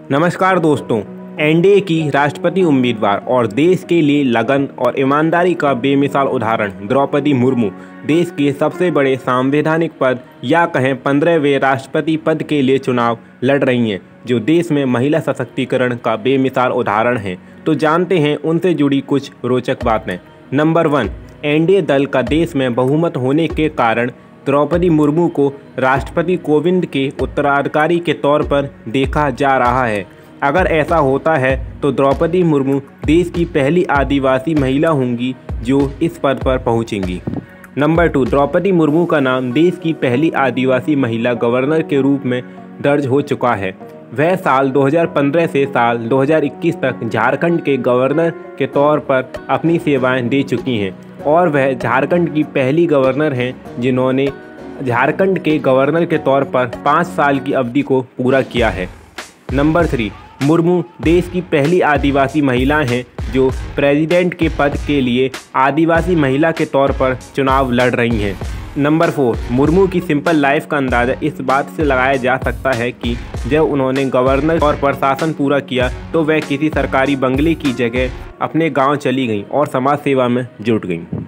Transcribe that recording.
नमस्कार दोस्तों। एनडीए की राष्ट्रपति उम्मीदवार और देश के लिए लगन और ईमानदारी का बेमिसाल उदाहरण द्रौपदी मुर्मू देश के सबसे बड़े संवैधानिक पद या कहें 15वें राष्ट्रपति पद के लिए चुनाव लड़ रही हैं, जो देश में महिला सशक्तिकरण का बेमिसाल उदाहरण है। तो जानते हैं उनसे जुड़ी कुछ रोचक बातें। नंबर 1, एनडीए दल का देश में बहुमत होने के कारण द्रौपदी मुर्मू को राष्ट्रपति कोविंद के उत्तराधिकारी के तौर पर देखा जा रहा है। अगर ऐसा होता है तो द्रौपदी मुर्मू देश की पहली आदिवासी महिला होंगी जो इस पद पर पहुंचेंगी। नंबर 2, द्रौपदी मुर्मू का नाम देश की पहली आदिवासी महिला गवर्नर के रूप में दर्ज हो चुका है। वह साल 2015 से साल 2021 तक झारखंड के गवर्नर के तौर पर अपनी सेवाएं दे चुकी हैं और वह झारखंड की पहली गवर्नर हैं जिन्होंने झारखंड के गवर्नर के तौर पर 5 साल की अवधि को पूरा किया है। नंबर 3, मुर्मू देश की पहली आदिवासी महिला हैं जो प्रेसिडेंट के पद के लिए आदिवासी महिला के तौर पर चुनाव लड़ रही हैं। नंबर 4, मुर्मू की सिंपल लाइफ का अंदाज़ा इस बात से लगाया जा सकता है कि जब उन्होंने गवर्नर तौर पर शासन पूरा किया तो वह किसी सरकारी बंगले की जगह अपने गांव चली गईं और समाज सेवा में जुट गईं।